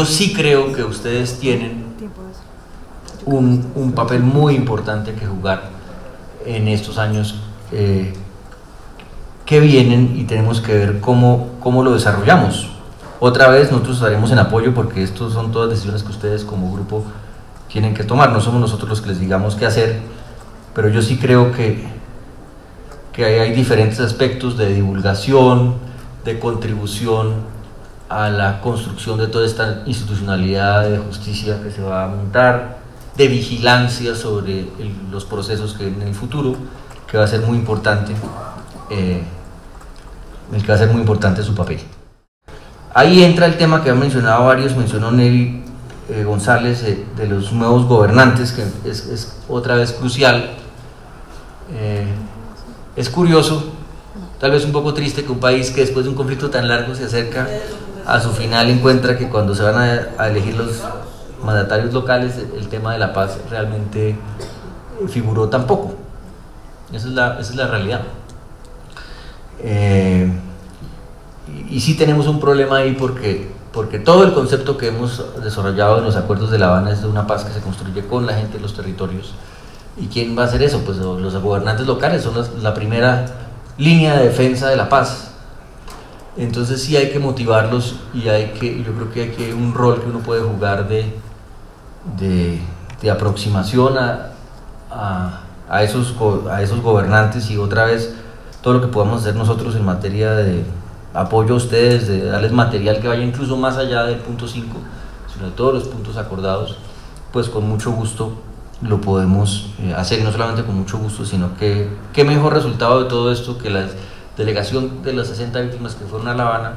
yo sí creo que ustedes tienen un papel muy importante que jugar en estos años que vienen, y tenemos que ver cómo lo desarrollamos. Otra vez nosotros estaremos en apoyo, porque estos son todas decisiones que ustedes como grupo tienen que tomar, no somos nosotros los que les digamos qué hacer, pero yo sí creo que hay diferentes aspectos de divulgación, de contribución a la construcción de toda esta institucionalidad de justicia que se va a montar, de vigilancia sobre los procesos que en el futuro, que va a ser muy importante, su papel. Ahí entra el tema que han mencionado varios, mencionó Nelly González, de los nuevos gobernantes, que es otra vez crucial. Es curioso, tal vez un poco triste, que un país que después de un conflicto tan largo se acerca a su final, encuentra que cuando se van a elegir los mandatarios locales, el tema de la paz realmente figuró tan poco. Esa es la realidad. Y sí tenemos un problema ahí, porque todo el concepto que hemos desarrollado en los acuerdos de La Habana es de una paz que se construye con la gente de los territorios. ¿Y quién va a hacer eso? Pues los gobernantes locales son la primera línea de defensa de la paz. Entonces sí hay que motivarlos, y yo creo que hay un rol que uno puede jugar de aproximación a esos gobernantes, y otra vez todo lo que podamos hacer nosotros en materia de apoyo a ustedes, de darles material que vaya incluso más allá del punto 5, sino de todos los puntos acordados, pues con mucho gusto lo podemos hacer, y no solamente con mucho gusto, sino que qué mejor resultado de todo esto que la delegación de las 60 víctimas que fueron a La Habana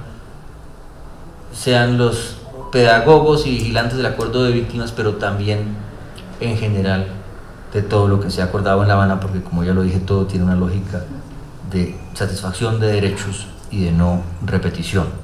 sean los pedagogos y vigilantes del acuerdo de víctimas, pero también en general de todo lo que se ha acordado en La Habana, porque como ya lo dije, todo tiene una lógica de satisfacción de derechos y de no repetición.